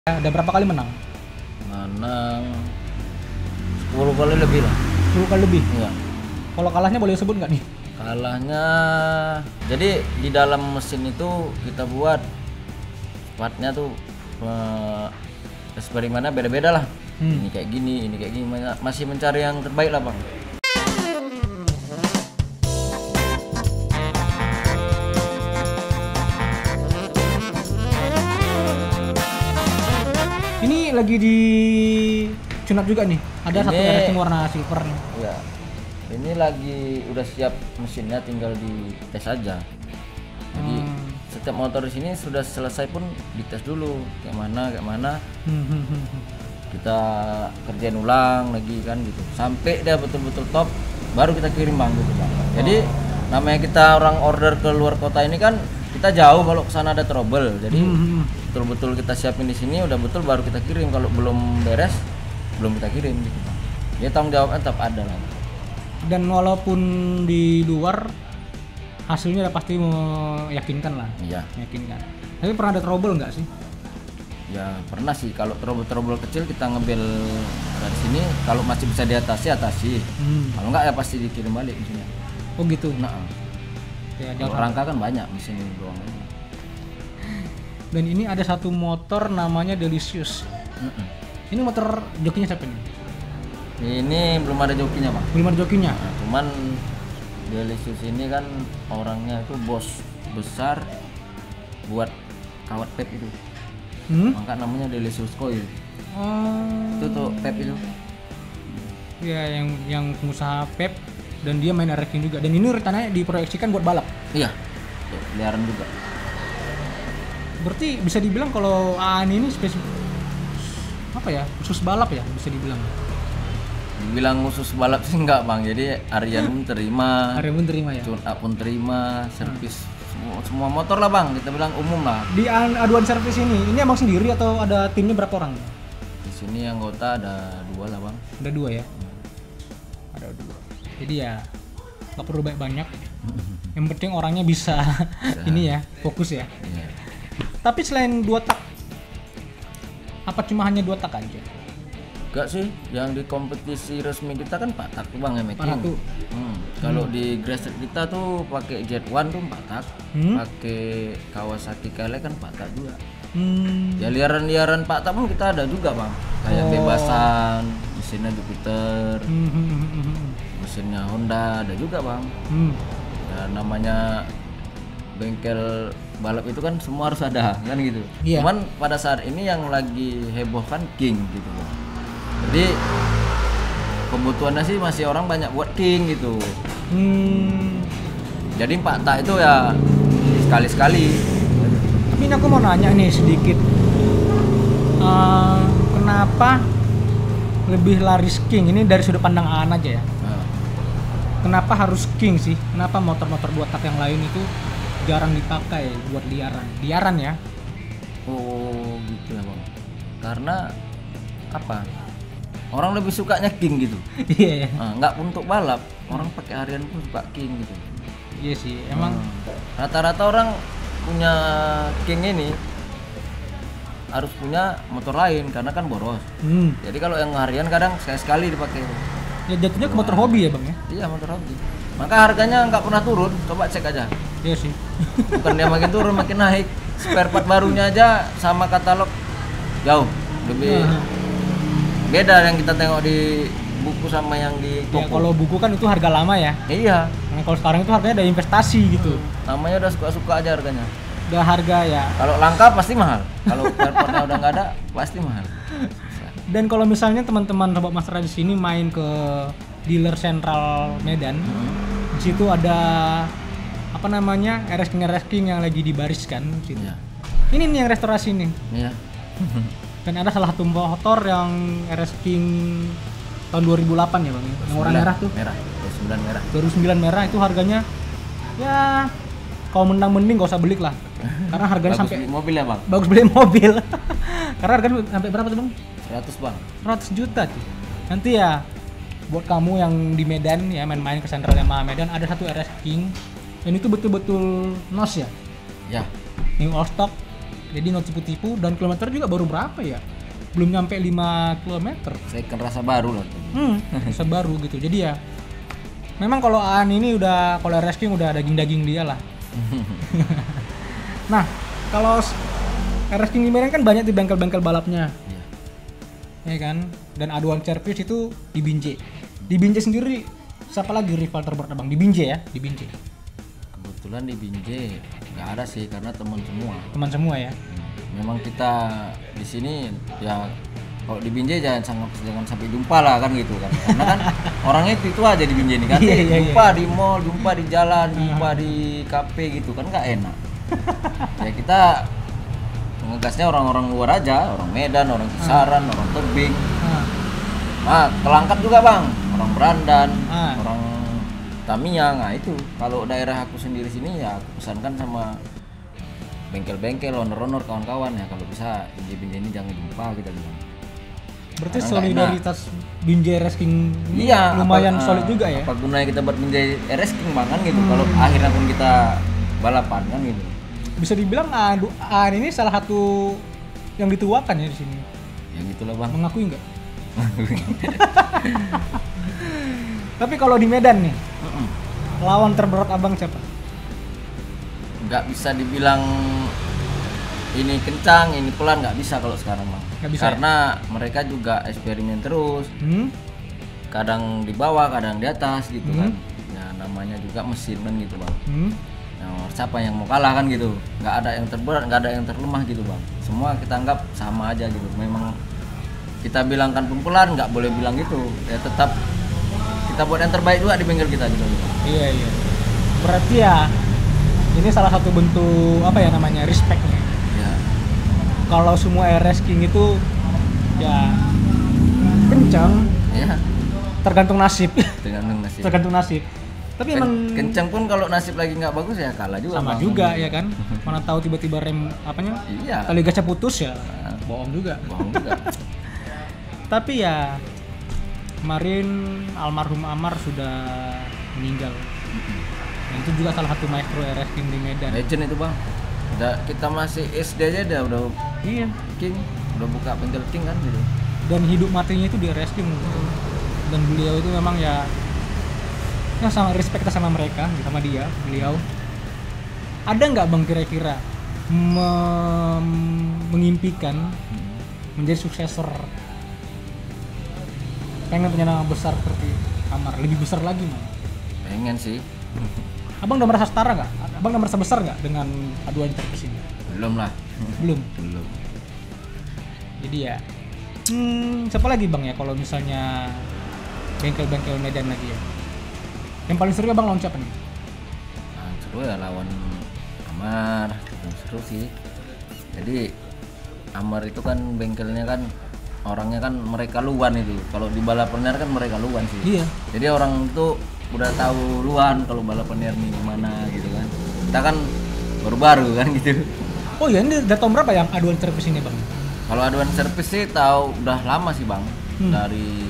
Ada berapa kali menang? Menang 10 kali lebih lah. 10 kali lebih? Iya. Kalau kalahnya boleh sebut nggak nih? Kalahnya, jadi di dalam mesin itu kita buat partnya tuh eksperimennya beda-beda lah. Ini kayak gini, masih mencari yang terbaik lah bang. Ini lagi di tunap juga nih. Ada satu racing warna silver nih. Iya. Ini lagi udah siap mesinnya, tinggal di tes aja. Jadi setiap motor di sini sudah selesai pun dites dulu kayak mana. Kita kerjain ulang lagi kan gitu. Sampai dia betul-betul top baru kita kirim bang gitu bang. Jadi namanya kita orang order ke luar kota ini kan kita jauh, kalau kesana ada trouble. Jadi betul-betul kita siapin di sini udah betul baru kita kirim. Kalau belum beres belum kita kirim gitu bang. Ya tanggung jawabnya tetap ada lah. Dan walaupun di luar hasilnya udah pasti meyakinkan lah. Iya. Meyakinkan. Tapi pernah ada trouble nggak sih? Ya pernah sih, kalau trouble kecil kita ngebel dari sini, kalau masih bisa diatasi. Kalau enggak ya pasti dikirim balik mesinnya. Oh gitu. Nah, Ya, kalau rangka kan banyak mesin ini doang. Dan ini ada satu motor namanya Delicious. Ini motor jokinya siapa nih? Ini belum ada jokinya bang. Belum ada jokinya. Nah, cuman Delicious ini kan orangnya itu bos besar buat kawat pep itu. Maka namanya Delicious Coil. Itu tuh pep itu. Ya, yang pengusaha pep, dan dia main racing juga. Dan ini rencananya diproyeksikan buat balap. Iya. Peliharaan juga. Berarti bisa dibilang kalau AAN ini khusus balap ya, bisa dibilang. Dibilang khusus balap sih enggak bang. Jadi Aryan pun terima. Aryan pun terima ya. Tune up pun terima, servis semua motor lah bang, kita bilang umum lah. Di aduan servis ini emang sendiri atau ada timnya berapa orang? Di sini anggota ada 2 lah bang. Ada 2 ya? Ada 2. Jadi ya nggak perlu banyak. Yang penting orangnya bisa ini ya, fokus ya. Iya. Tapi selain 2 tak, apa cuma hanya 2 tak aja? Enggak sih, yang di kompetisi resmi kita kan 4 tak tuh bang ya making. Kalau di grassroots kita tuh pakai Jet1 tuh 4 tak, pakai Kawasaki Kale kan 4 tak juga. Ya liaran 4 tak pun kita ada juga bang, kayak bebasan, mesinnya Jupiter, mesinnya Honda ada juga bang. Ya namanya bengkel balap itu kan semua harus ada kan gitu. Cuman pada saat ini yang lagi heboh kan King gitu bang. Jadi kebutuhannya sih masih orang banyak buat King gitu. Jadi 4 tak itu ya sekali-sekali. Tapi ini aku mau nanya nih sedikit, kenapa lebih laris King? Ini dari sudut pandang Aan aja ya. Kenapa harus King sih? Kenapa motor-motor 2 tak yang lain itu jarang dipakai buat liaran ya? Oh gitu ya bang. Karena apa? Orang lebih sukanya King gitu. Iya. Nggak untuk balap, orang pakai harian pun suka King gitu. Iya sih, emang rata-rata orang punya King ini harus punya motor lain karena kan boros. Jadi kalau yang harian kadang sekali dipakai. Ya jatuhnya ke motor hobi ya bang ya? Iya motor hobi. Maka harganya nggak pernah turun, coba cek aja. Iya sih. Bukan Dia makin turun makin naik. Spare part barunya aja sama katalog jauh lebih. Beda yang kita tengok di buku sama yang di toko. Ya kalau buku kan itu harga lama ya. Iya. Nah kalau sekarang itu harganya ada investasi gitu. Namanya udah suka-suka aja harganya. Udah harga ya. Kalau langka pasti mahal. Kalau airportnya udah nggak ada pasti mahal. Dan kalau misalnya teman-teman sobat Master di sini main ke dealer Sentral Medan, di situ ada apa namanya RS King yang lagi dibariskan. Situ. Iya. Ini nih yang restorasi nih. Iya. Dan ada salah satu motor yang RS King tahun 2008 ya bang, yang warna merah tuh. Merah, 2009 merah. 2009 merah itu harganya ya kalau mending gak usah beli lah. Karena harganya Bagus sampai beli mobil ya bang? Bagus beli mobil. Karena harganya sampai berapa tuh bang? 100 bang. 100 juta tuh. Nanti ya buat kamu yang di Medan ya main-main ke Sentral Yamaha Medan ada satu RS King. Dan itu betul-betul nos ya. Ya. New all stock. Jadi nggak tipu-tipu, dan kilometer juga baru berapa ya? Belum nyampe 5 kilometer. Saya kan rasa baru loh. Rasa baru gitu. Jadi ya memang kalau Aan ini udah, kalau RS King udah daging-daging dia lah. Nah, kalau RS King di Medan kan banyak di bengkel-bengkel balapnya. Ya kan? Dan aduan servis itu di Binjai. Di Binjai sendiri siapa lagi rival terberat Abang? Di Binjai ya? Di Binjai. Kebetulan di Binjai nggak ada sih, karena teman semua. Teman semua ya. Memang kita di sini ya, kalau di Binjai jangan sampai jumpa lah kan gitu kan. Karena kan orangnya itu aja di Binjai ini kan. Jumpa di mall, jumpa di jalan, jumpa di kafe gitu kan, nggak enak. Ya kita ngegasnya orang-orang luar aja, orang Medan, orang Kisaran, orang Tebing. Nah, Kelangkat juga Bang, orang Berandan, orang Tamiang. Nah itu kalau daerah aku sendiri sini ya aku pesankan sama bengkel-bengkel, owner-owner, kawan-kawan ya, kalau bisa Binjai ini jangan lupa kita bilang. Berarti solidaritas Binjai RS King iya, lumayan solid juga ya. Apa gunanya kita buat Binjai RS King Bang kan gitu, kalau akhirnya pun kita balapan kan gitu. Bisa dibilang Aan ini salah satu yang dituakan ya di sini. Ya gitulah Bang. Mengakui enggak? Tapi kalau di Medan nih, lawan terberat Abang siapa? Nggak bisa dibilang ini kencang, ini pelan, nggak bisa kalau sekarang Bang. Nggak bisa, karena mereka juga eksperimen terus. Kadang di bawah, kadang di atas gitu kan. Ya namanya juga mesin kan gitu Bang. Nah, siapa yang mau kalah kan gitu. Nggak ada yang terberat, nggak ada yang terlemah gitu Bang. Semua kita anggap sama aja gitu. Memang kita bilangkan pun pelan, nggak boleh bilang gitu. Ya tetap kita buat yang terbaik juga di bengkel kita gitu. Iya. Berarti ya ini salah satu bentuk apa ya namanya, respectnya. Ya. Kalau semua RS King itu ya kencang, Ya. tergantung nasib. Tergantung nasib. Tapi emang kencang pun kalau nasib lagi nggak bagus ya kalah juga. Sama juga ya kan. Mana tahu tiba-tiba rem apanya? Iya. Tali gasnya putus ya. Bohong juga. Tapi ya kemarin almarhum Amar sudah meninggal. Dan itu juga salah satu maestro RS King di Medan. Legend itu Bang. Kita masih SD aja udah King, udah buka bengkel King kan gitu. Dan hidup matinya itu di RS King. Dan beliau itu memang ya sangat respect kita sama mereka, sama beliau. Ada nggak Bang kira-kira mengimpikan menjadi suksesor, pengen punya nama besar seperti Amar, lebih besar lagi Bang? Pengen sih. Abang udah merasa setara nggak? Abang udah merasa besar nggak dengan aduan servis ini? Belum lah. Belum. Jadi Jadi ya, siapa lagi Bang ya kalau misalnya bengkel-bengkel Medan lagi ya? Yang paling seru Bang lawan siapa nih? Seru ya lawan Amar, seru sih. Jadi Amar itu kan bengkelnya kan orangnya kan mereka luan itu. Kalau di balapan liar kan mereka luan sih. Iya. Jadi orang itu udah tahu luan kalau balapan liar nih gimana gitu kan. Kita kan baru-baru kan gitu. Oh iya, ini dari tahun berapa yang aduan servis ini Bang? Kalau aduan servis sih tahu udah lama sih Bang. Dari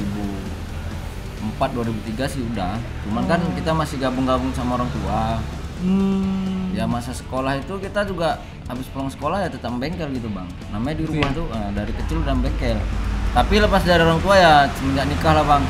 2004 2003 sih udah. Cuman kan kita masih gabung-gabung sama orang tua. Ya masa sekolah itu kita juga habis pulang sekolah ya tetap bengkel gitu Bang. Namanya di rumah tuh dari kecil udah bengkel. Tapi lepas dari orang tua ya semenjak nikah lah Bang.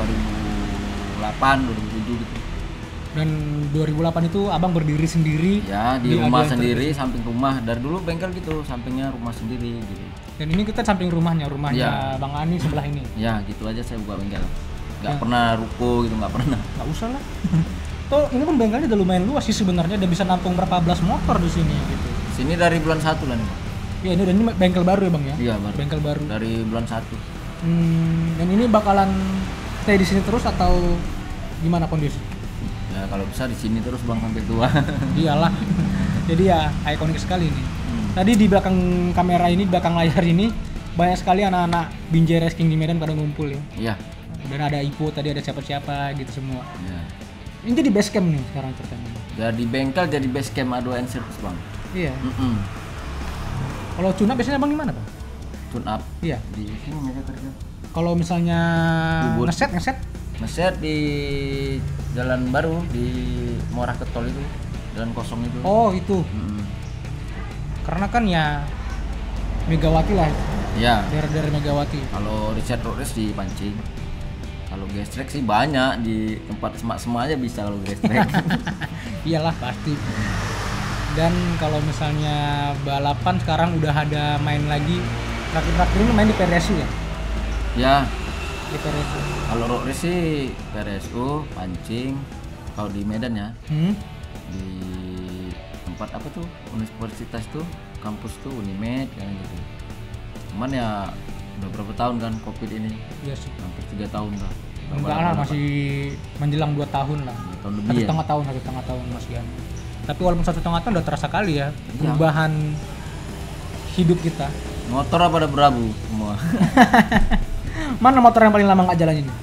2008 2007 gitu. Dan 2008 itu Abang berdiri sendiri ya di rumah sendiri, samping rumah. Dari dulu bengkel gitu, sampingnya rumah sendiri gitu. Dan ini kita samping rumahnya ya. Bang Ani sebelah ini. Ya gitu aja saya buka bengkel. Nggak pernah ruko gitu, nggak pernah. Nggak usah lah. Toh ini pun bengkelnya udah lumayan luas sih sebenarnya, udah bisa nampung berapa belas motor di sini gitu. Sini dari bulan 1 lah nih. Iya, ini bengkel baru ya Bang ya? Iya baru. Bengkel baru. Dari bulan 1. Dan ini bakalan stay di sini terus atau gimana kondisi? Ya kalau bisa di sini terus Bang sampai tua. Iyalah. Jadi ya ikonik sekali nih. Tadi di belakang kamera ini, belakang layar ini banyak sekali anak-anak Binjai RS King di Medan pada ngumpul ya. Iya. Dan ada Ipo, tadi ada siapa-siapa gitu semua. Iya. Ini jadi base camp nih sekarang ceritanya. Jadi bengkel jadi base camp aduan service Bang. Iya. Kalau tune up biasanya Bang di mana Bang? Tune up. Iya. Di sini mereka kerja. Kalau misalnya ngeset di Jalan Baru di Muarah ke Tol itu, jalan kosong itu. Oh itu. Karena kan ya Megawati lah, Ya, daerah-daerah Megawati. kalau riset road race di Pancing. Kalau gestrek sih banyak di tempat semak-semak aja bisa kalau gestrek. Iyalah pasti. Dan kalau misalnya balapan sekarang udah ada main lagi, terakhir-terakhir ini main di PRSU ya? Ya, Di PRSU. kalau road race sih PRSU, Pancing. Kalau di Medan ya, di tempat apa tuh universitas tuh, kampus tuh Unimed kan gitu. Cuman ya udah berapa tahun kan COVID ini, Iya sih. hampir 3 tahun lah. Enggak lah, masih menjelang 2 tahun lah. 2 tahun lebih Satu ya. setengah tahun Mas Gian. Tapi walaupun 1,5 tahun udah terasa kali ya Iya. perubahan hidup kita. Motor apa pada berabu semua. Mana motor yang paling lama nggak jalan ini?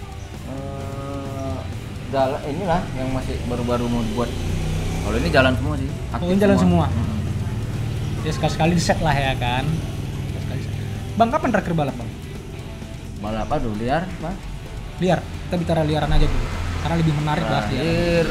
Jalan inilah yang masih baru-baru mau dibuat. Kalau ini jalan semua sih. Oh, ini jalan semua. Mm-mm. Ya sekali-sekali di set lah ya kan. Sekali. Bang, kapan terakhir balap bang? Balap apa dulu liar, Pak? Liar. Kita bicara liaran aja dulu. Karena lebih menarik bahas liaran. Terakhir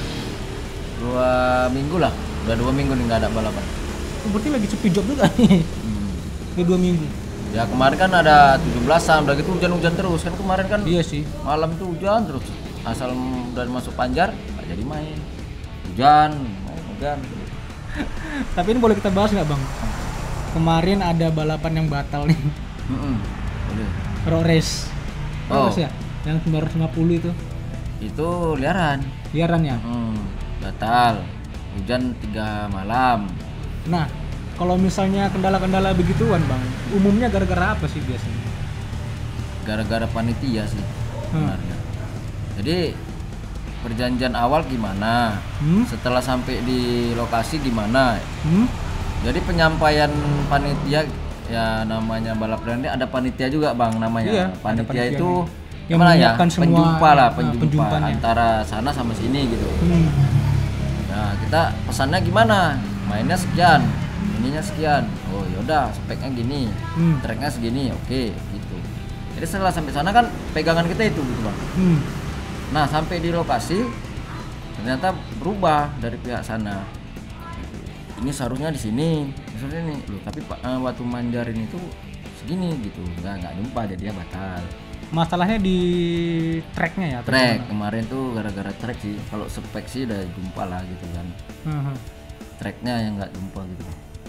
2 minggu lah. Udah 2 minggu nih nggak ada balapan. Oh, berarti lagi sepi job juga nih. Udah 2 minggu. Ya kemarin kan ada 17-an, udah gitu hujan-hujan terus kan kemarin kan. Iya sih. Malam tuh hujan terus. Asal udah masuk Panjar nggak jadi main. Hujan. Tapi ini boleh kita bahas nggak bang? Kemarin ada balapan yang batal nih. Boleh. Road race. Oh. Terus ya? Yang 950 itu. Itu liaran. Liaran ya? Batal. Hujan 3 malam. Nah, kalau misalnya kendala-kendala begituan bang, umumnya gara-gara apa sih biasanya? Gara-gara panitia sih sebenarnya. Jadi perjanjian awal gimana? Setelah sampai di lokasi gimana? Jadi penyampaian panitia ya namanya balap liar ini ada panitia juga bang namanya. Iya, ada panitia panitia itu yang gimana ya? menyiapkan semua, Penjumpa lah, penjumpa penjumpanya. antara sana sama sini gitu. Nah kita pesannya gimana? Mainnya sekian, ininya sekian. Oh yaudah, speknya gini, tracknya segini, oke gitu. Jadi setelah sampai sana kan pegangan kita itu gitu bang. Nah sampai di lokasi ternyata berubah dari pihak sana. Ini seharusnya di sini, misalnya nih, loh tapi waktu manjarin itu segini gitu, nggak jumpa jadinya batal. Masalahnya di tracknya ya? atau Track gimana? kemarin tuh gara-gara track sih, kalau spek sih udah jumpa lah gitu kan. Tracknya yang nggak jumpa gitu.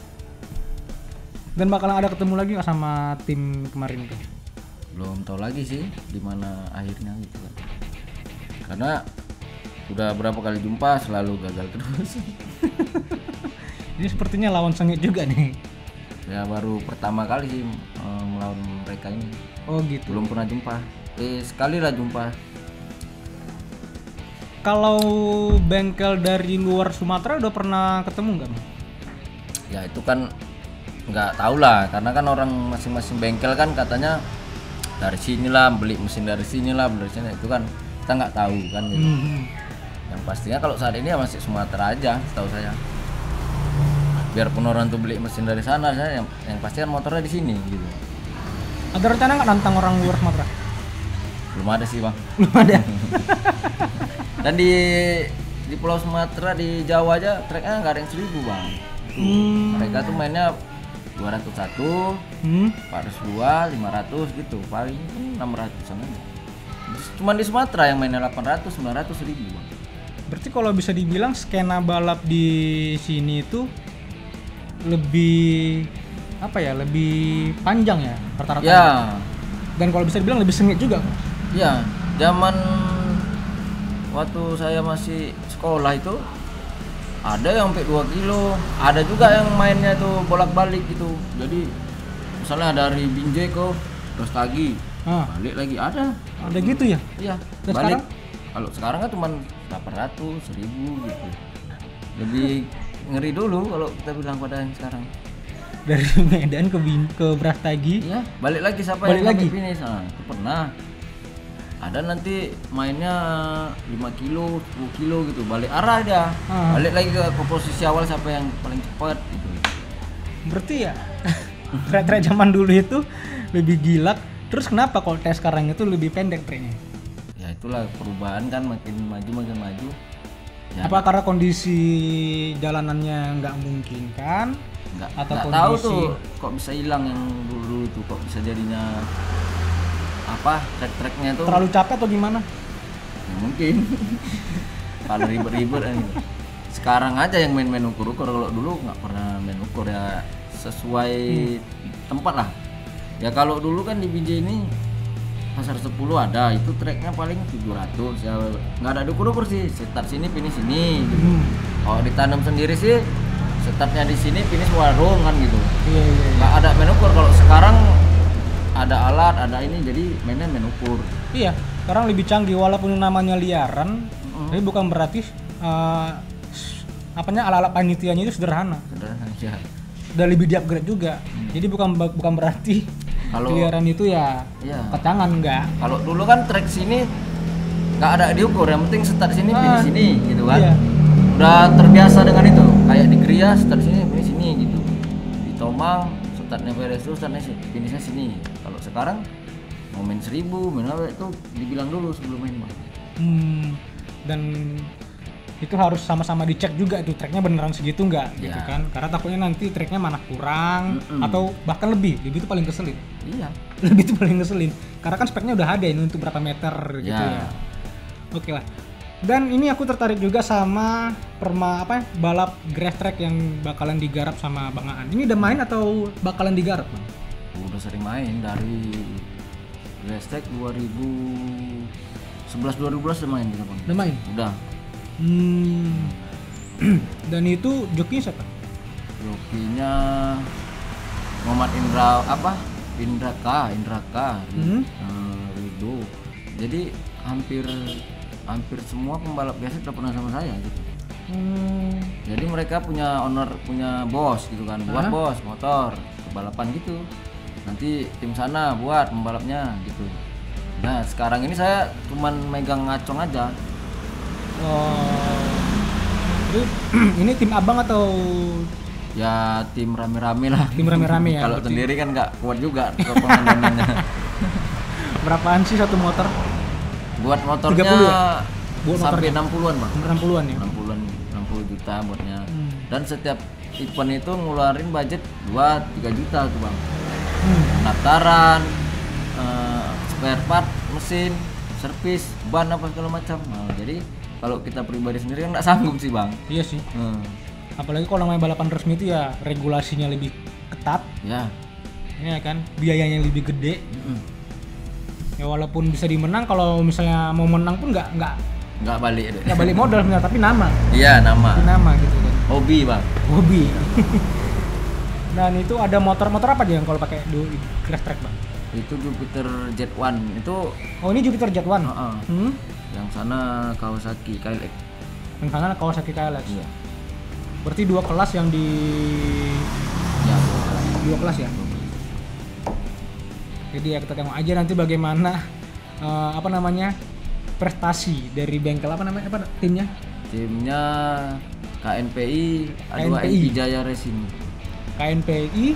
Dan bakalan ada ketemu lagi nggak sama tim kemarin itu? Belum tahu lagi sih di mana akhirnya gitu kan. Karena udah berapa kali jumpa selalu gagal terus. Ini sepertinya lawan sengit juga nih. Ya baru pertama kali sih melawan mereka ini. Oh gitu. Belum pernah jumpa. Sekali lah jumpa. Kalau bengkel dari luar Sumatera udah pernah ketemu nggak bang? Ya itu kan nggak tahu lah, karena kan orang masing-masing bengkel kan katanya dari sinilah beli mesin dari sinilah beli dari sini, itu kan kita nggak tahu kan gitu. Yang pastinya kalau saat ini ya masih Sumatera aja setahu saya. Biarpun orang tuh beli mesin dari sana, saya yang pasti kan motornya di sini gitu. Ada rencana nggak nantang orang luar Sumatera? Belum ada sih bang. Belum ada. Dan di Pulau Sumatera di Jawa aja treknya nggak ada yang 1000 bang. Mereka tuh mainnya 201, 402, 500 gitu, paling 600an aja. Cuman di Sumatera yang mainnya 800, 900, 1000 bang. Berarti kalau bisa dibilang skena balap di sini itu lebih apa ya, lebih panjang ya rata-rata. Ya, Dan kalau bisa dibilang lebih sengit juga. ya, zaman waktu saya masih sekolah itu ada yang sampai 2 kilo, ada juga yang mainnya tuh bolak-balik gitu. Jadi misalnya dari Binjai ke Rostagi, balik lagi ada gitu ya? Iya. Dan Balik. sekarang? Kalau sekarang kan cuma 800, 1000 gitu. Lebih ngeri dulu kalau kita bilang pada yang sekarang. Dari Medan ke Brastagi. Iya, balik lagi siapa Balik yang lagi? sampai finish. Nah, itu pernah. Ada nanti mainnya 5 kilo, 10 kilo gitu. Balik arah dia. Balik lagi ke posisi awal siapa yang paling cepat gitu. Berarti ya trek-trek zaman dulu itu lebih gila. Terus kenapa kalau tes sekarang itu lebih pendek treknya? Ya itulah perubahan kan, makin maju. Ya, Apa karena kondisi jalanannya nggak mungkin kan? atau nggak tahu tuh kok bisa hilang yang dulu tuh, kok bisa jadinya apa trek-treknya tuh terlalu capek atau gimana? Ya, mungkin kalau ribet-ribet gitu. Sekarang aja yang main ukur-ukur, kalau dulu nggak pernah main ukur ya, sesuai tempat lah ya. Kalau dulu kan di BJ ini pasar 10 ada, itu treknya paling 700 ya, nggak ada diukur-ukur sih, start sini finish sini gitu. Kalau ditanam sendiri sih startnya di sini finish warung kan gitu. Iya. Nggak ada main ukur. Kalau sekarang ada alat, ada ini, jadi mainnya main ukur. Iya, sekarang lebih canggih walaupun namanya liaran, tapi bukan berarti alat-alat panitianya itu sederhana Ya. udah lebih di-upgrade juga. Jadi bukan berarti Kalau liaran itu ya ketangan, enggak. Kalau dulu kan trek sini nggak ada diukur, yang penting start sini finish sini gitu kan. Iya. Udah terbiasa dengan itu, kayak di Gria start sini finish sini gitu, di Tomang startnya beres tuh startnya finishnya sini. Kalau sekarang mau main 1000 main apa itu dibilang dulu sebelum main Bang. Dan itu harus sama-sama dicek juga itu treknya beneran segitu nggak gitu kan, karena takutnya nanti treknya mana kurang atau bahkan lebih itu paling keselin. Iya. Lebih itu paling ngeselin karena kan speknya udah ada ini untuk berapa meter gitu ya. Oke lah. Dan ini aku tertarik juga sama balap grass track yang bakalan digarap sama Bang Aan. Ini udah main atau bakalan digarap, Bang? Udah sering main dari grass track 2011-2012 udah main kita Bang. Udah main? Udah. Dan itu jokinya siapa? Jokinya Muhammad Indra K. Rido. Jadi hampir semua pembalap biasa udah pernah sama saya gitu. Jadi mereka punya bos gitu kan, buat bos motor balapan gitu. Nanti tim sana buat pembalapnya gitu. Nah sekarang ini saya cuman megang ngacong aja. Ini tim abang atau ya tim rame-rame lah. Tim rame-rame ya. Kalau sendiri kan nggak kuat juga pengandanannya. Berapaan sih satu motor? Buat motornya 30 ya? Buat sampai motornya? 60-an Bang. 60-an ya? 60 juta buatnya. Dan setiap event itu ngeluarin budget 2-3 juta tuh Bang. Pendaftaran, spare part, mesin, servis, ban apa segala macam. Nah, jadi kalau kita pribadi sendiri kan nggak sanggup sih Bang. Iya sih. Apalagi kalau namanya balapan resmi itu ya regulasinya lebih ketat. Ya. Ya kan, biayanya lebih gede. Ya walaupun bisa dimenang, kalau misalnya mau menang pun nggak balik deh. Nggak balik modal sebenarnya, tapi nama. Iya nama. Tapi nama gitu kan. Hobi Bang. Hobi. Dan itu ada motor apa aja yang kalau pakai grass track Bang? Itu Jupiter Jet1 itu. Oh ini Jupiter Jet1. Yang sana Kawasaki KLX. Yang sana Kawasaki KLX. Iya. Berarti dua kelas yang di. Ya. Dua kelas ya. Jadi ya kita tengok aja nanti bagaimana prestasi dari bengkel timnya? Timnya KNPI A2N Vijaya Racing. KNPI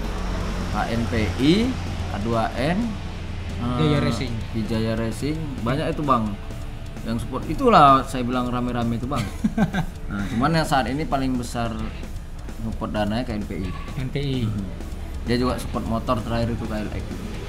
A2N Vijaya Racing. Banyak itu Bang yang support, itulah saya bilang rame-rame itu Bang. Nah, cuman yang saat ini paling besar support dananya KNPI. Dia juga support motor terakhir itu KLX.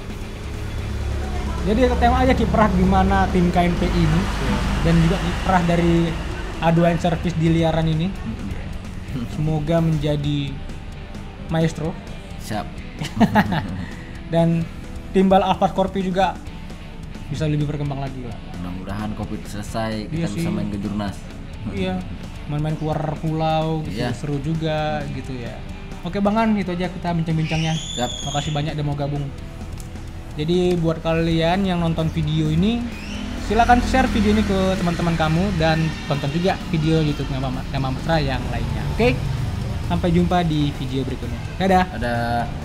Jadi kita tengok aja kiprah gimana tim KNPI ini dan juga kiprah dari A2N Service di liaran ini. Semoga menjadi maestro. Siap. Dan timbal Alfa Scorpio juga bisa lebih berkembang lagi lah. Mudah-mudahan Covid selesai, kita bisa main ke Jurnas. Iya, main-main keluar pulau gitu, seru juga gitu ya. Oke Bang An, itu aja kita bincang-bincangnya. Siap. Makasih banyak udah mau gabung. Jadi buat kalian yang nonton video ini, silakan share video ini ke teman-teman kamu dan tonton juga video YouTube Nama Mesra yang lainnya. Oke? Sampai jumpa di video berikutnya. Dadah. Dadah.